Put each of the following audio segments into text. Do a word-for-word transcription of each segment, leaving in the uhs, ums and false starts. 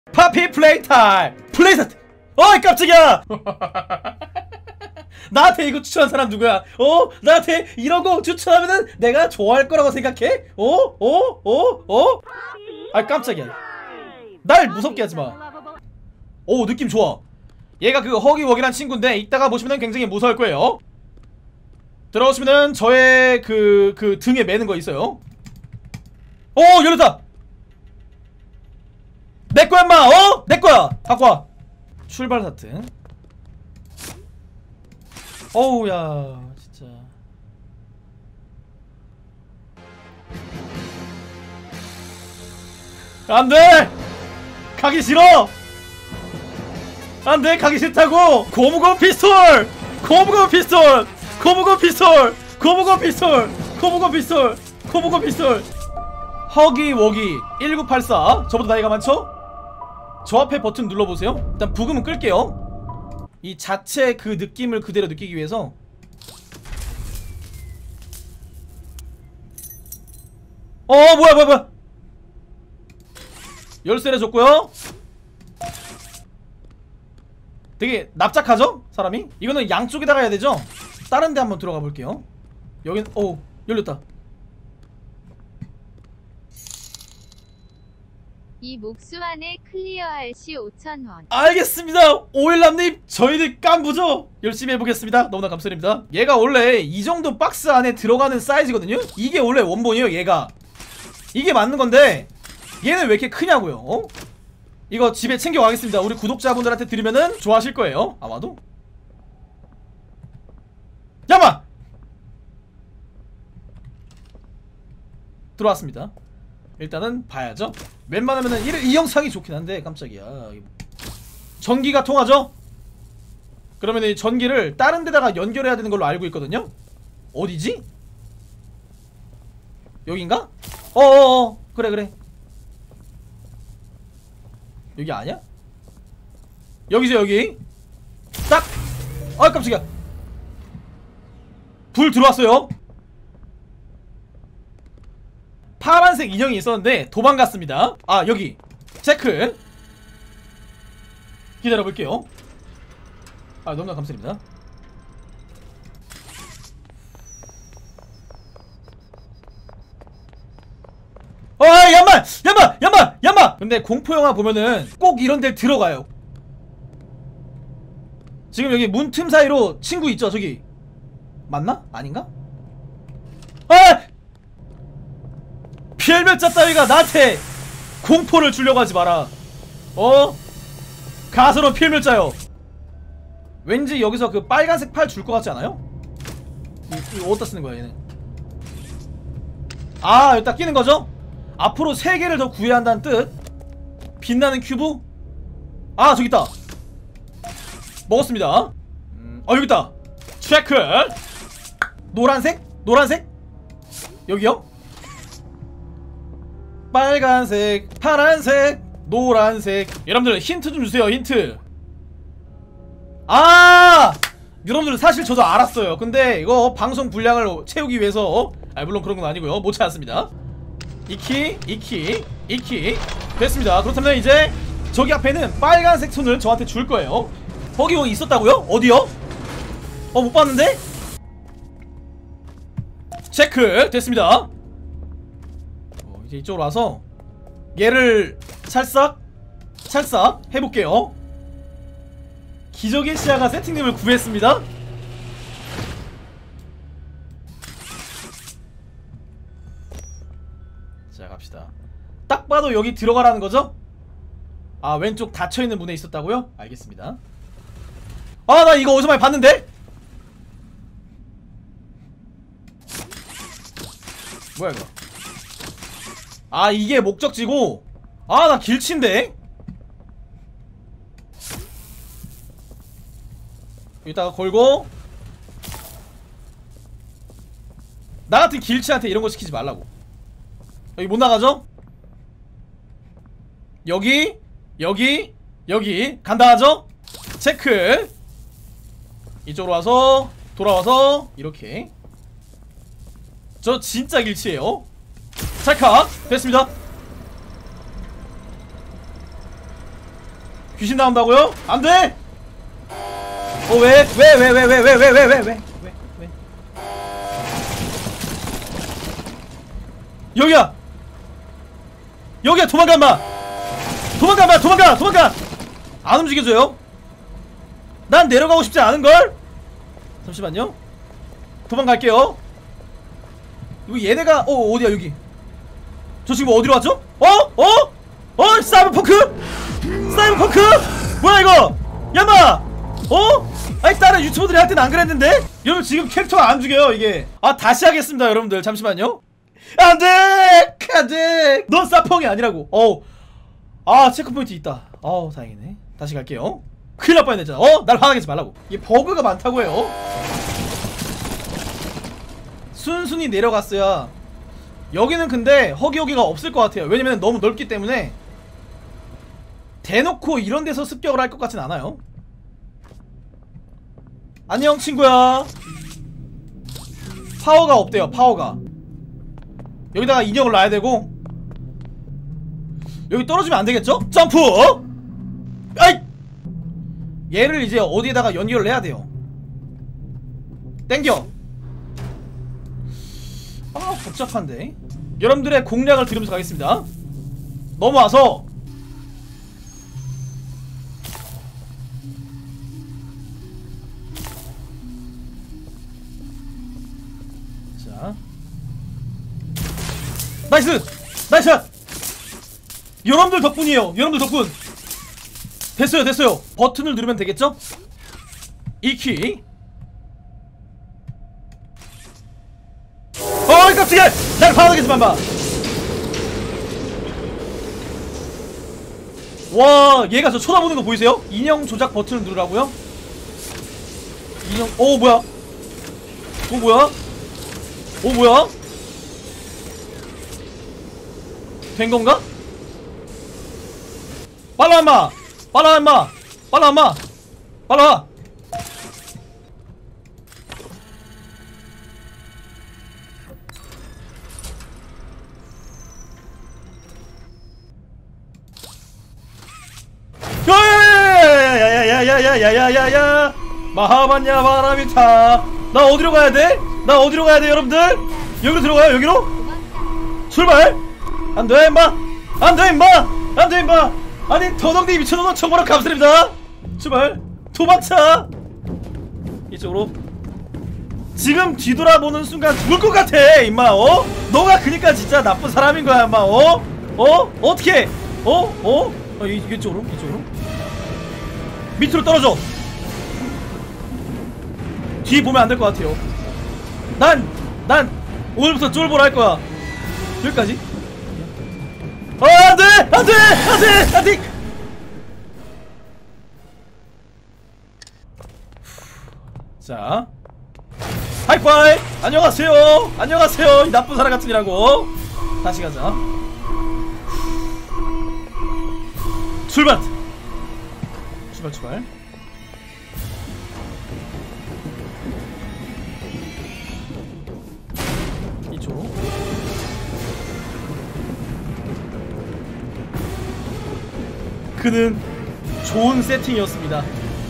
파피 플레이 타임! 플레이 타임! 어이 깜짝이야! 나한테 이거 추천한 사람 누구야? 어? 나한테 이런 거 추천하면은 내가 좋아할 거라고 생각해? 어? 어? 어? 어? 아 깜짝이야. 날 무섭게 하지마. 오 느낌 좋아. 얘가 그 허기워기란 친구인데 이따가 보시면은 굉장히 무서울 거예요. 들어오시면은 저의 그, 그 등에 매는 거 있어요. 오 열렸다! 내거야 인마! 어? 내거야! 갖고와. 출발 하트. 어우 야 진짜 안돼! 가기 싫어! 안돼! 가기 싫다고! 고무고 피스톨! 고무고 피스톨! 고무고 피스톨! 고무고 피스톨! 고무고 피스톨! 고무고 피스톨! 허기워기 일구팔사. 저보다 나이가 많죠? 저 앞에 버튼 눌러보세요. 일단 부금은 끌게요. 이 자체 그 느낌을 그대로 느끼기 위해서. 어 뭐야 뭐야 뭐야. 열쇠를 줬고요. 되게 납작하죠? 사람이? 이거는 양쪽에다가 해야 되죠? 다른 데 한번 들어가 볼게요. 여긴 오 열렸다. 이 목수안에 클리어할 시 오천 원. 알겠습니다. 오일남님 저희들 깐부죠? 열심히 해보겠습니다. 너무나 감사드립니다. 얘가 원래 이 정도 박스 안에 들어가는 사이즈거든요? 이게 원래 원본이에요. 얘가 이게 맞는 건데 얘는 왜 이렇게 크냐고요. 어? 이거 집에 챙겨가겠습니다. 우리 구독자분들한테 드리면은 좋아하실 거예요 아마도. 야마! 들어왔습니다. 일단은 봐야죠. 웬만하면은 이, 이 영상이 좋긴 한데 깜짝이야. 전기가 통하죠? 그러면 이 전기를 다른 데다가 연결해야 되는 걸로 알고 있거든요? 어디지? 여긴가? 어어어 그래 그래. 여기 아니야? 여기죠 여기. 딱! 아 깜짝이야. 불 들어왔어요. 파란색 인형이 있었는데 도망갔습니다. 아 여기 체크. 기다려볼게요. 아 너무나 감사드립니다. 아 얌마! 얌마! 얌마! 얌마! 근데 공포영화 보면은 꼭 이런 데 들어가요. 지금 여기 문 틈 사이로 친구 있죠 저기. 맞나? 아닌가? 아! 필멸자 따위가 나한테 공포를 주려고 하지 마라. 어? 가서로 필멸자요. 왠지 여기서 그 빨간색 팔 줄 것 같지 않아요? 이, 이거 어디다 쓰는 거야 얘는? 아 여기다 끼는 거죠? 앞으로 세 개를 더 구해야 한다는 뜻. 빛나는 큐브? 아 저기 있다. 먹었습니다. 음, 어 여기 있다. 체크. 노란색? 노란색? 여기요? 빨간색, 파란색, 노란색. 여러분들 힌트 좀 주세요. 힌트. 아! 여러분들 사실 저도 알았어요. 근데 이거 방송 분량을 채우기 위해서 아 물론 그런 건 아니고요. 못 찾았습니다. 이 키, 이 키, 이 키. 됐습니다. 그렇다면 이제 저기 앞에는 빨간색 손을 저한테 줄 거예요. 거기 뭐 있었다고요? 어디요? 어 못 봤는데? 체크 됐습니다. 이제 이쪽으로 와서 얘를 찰싹 찰싹 해볼게요. 기적의 시야가 세팅님을 구했습니다. 자 갑시다. 딱 봐도 여기 들어가라는 거죠? 아 왼쪽 닫혀있는 문에 있었다고요? 알겠습니다. 아 나 이거 어디서 많이 봤는데? 뭐야 이거. 아 이게 목적지고. 아 나 길치인데? 여기다가 걸고. 나같은 길치한테 이런거 시키지 말라고. 여기 못 나가죠? 여기 여기 여기 간다 하죠? 체크. 이쪽으로 와서 돌아와서 이렇게. 저 진짜 길치예요. 찰칵 됐습니다. 귀신 나온다고요? 안돼! 어 왜? 왜 왜 왜 왜 왜 왜 왜 왜 왜 왜 왜 여기야! 여기야! 도망가 인마! 도망가 인마! 도망가! 도망가! 안 움직여줘요? 난 내려가고 싶지 않은걸? 잠시만요. 도망갈게요. 이거 얘네가 어 어디야 여기. 저 지금 어디로 왔죠? 어? 어? 어? 사이버펑크? 사이버펑크? 뭐야 이거? 야마! 어? 아니 다른 유튜버들이 할 때는 안 그랬는데? 여러분 지금 캐릭터가 안 죽여요 이게. 아 다시 하겠습니다 여러분들. 잠시만요. 안돼! 안돼! 넌 사펑이 아니라고. 어우. 아 체크포인트 있다. 어우 다행이네. 다시 갈게요. 큰일 날 뻔했잖아. 어? 날 화나게 하지 말라고. 이게 버그가 많다고 해요. 순순히 내려갔어야. 여기는 근데 허기허기가 없을 것 같아요. 왜냐면 너무 넓기 때문에 대놓고 이런 데서 습격을 할 것 같진 않아요. 안녕 친구야. 파워가 없대요. 파워가. 여기다가 인형을 놔야 되고. 여기 떨어지면 안 되겠죠? 점프! 어? 아이! 얘를 이제 어디에다가 연결을 해야 돼요. 땡겨. 아 복잡한데. 여러분들의 공략을 들으면서 가겠습니다. 넘어와서 자 나이스! 나이스! 여러분들 덕분이에요. 여러분들 덕분. 됐어요 됐어요. 버튼을 누르면 되겠죠? 이 키. 어이 깜짝이야! 날 화나게 좀 한봐. 와 얘가 저 쳐다보는 거 보이세요? 인형 조작 버튼을 누르라고요? 인형 오 뭐야? 오 뭐야? 오 뭐야? 된건가? 빨라 인마! 빨라 인마! 빨라 인마! 빨라! 야야야야야야야야야야야야 마하반야 바람이타. 나 어디로 가야 돼? 나 어디로 가야 돼 여러분들? 여기로 들어가요 여기로? 출발! 안돼 임마! 안돼 임마! 안돼 임마! 아니 더덕니 미쳐놓은 정보랑 감사합니다. 출발! 도망쳐! 이쪽으로. 지금 뒤돌아보는 순간 죽을 것 같아 임마. 어? 너가 그니까 진짜 나쁜 사람인 거야 임마. 어? 어? 어떻게? 어? 어? 어 이, 이쪽으로? 이쪽으로? 밑으로 떨어져. 뒤 보면 안 될 것 같아요. 난, 난 오늘부터 쫄보를 할 거야. 여기까지. 어, 안 돼! 안 돼! 안 돼! 안 돼! 자. 하이파이! 안녕하세요! 안녕하세요! 이 나쁜 사람 같으니라고. 다시 가자. 출발! 출발 출발. 이쪽으로. 그는 좋은 세팅이었습니다.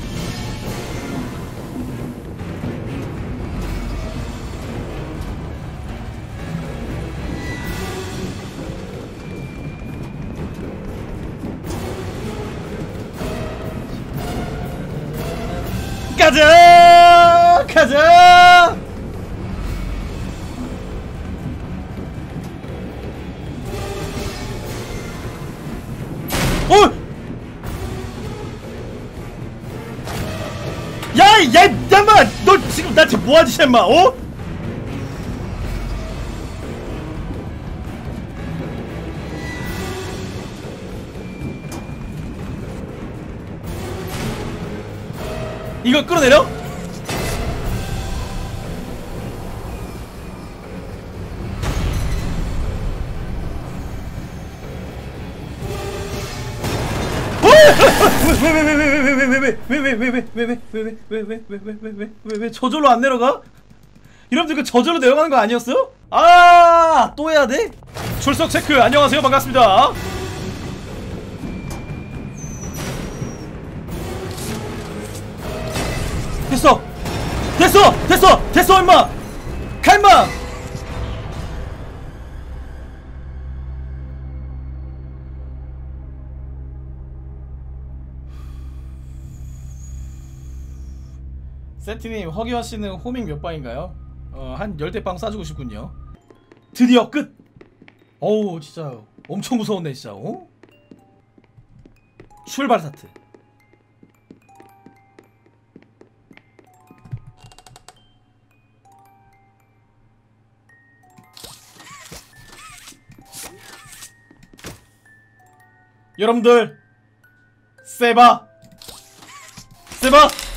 가자! 가자! 어! 야! 야! 야마! 너 지금 나한테 뭐하지 쉔마? 어? 이걸 끌어내려? 왜왜왜왜왜왜왜왜왜왜왜왜왜왜왜왜 저절로 안 내려가? 여러분들 그 저절로 내려가는 거 아니었어요? 아, 또 해야 돼? 출석 체크. 안녕하세요, 반갑습니다. 됐어 됐어 됐어 임마 갈마. 세티님 허기와씨는 호밍 몇 방인가요? 어 한 열대 빵 쏴주고 싶군요. 드디어 끝! 어우 진짜 엄청 무서웠네 진짜. 어? 출발 사트. 여러분들 세바 세바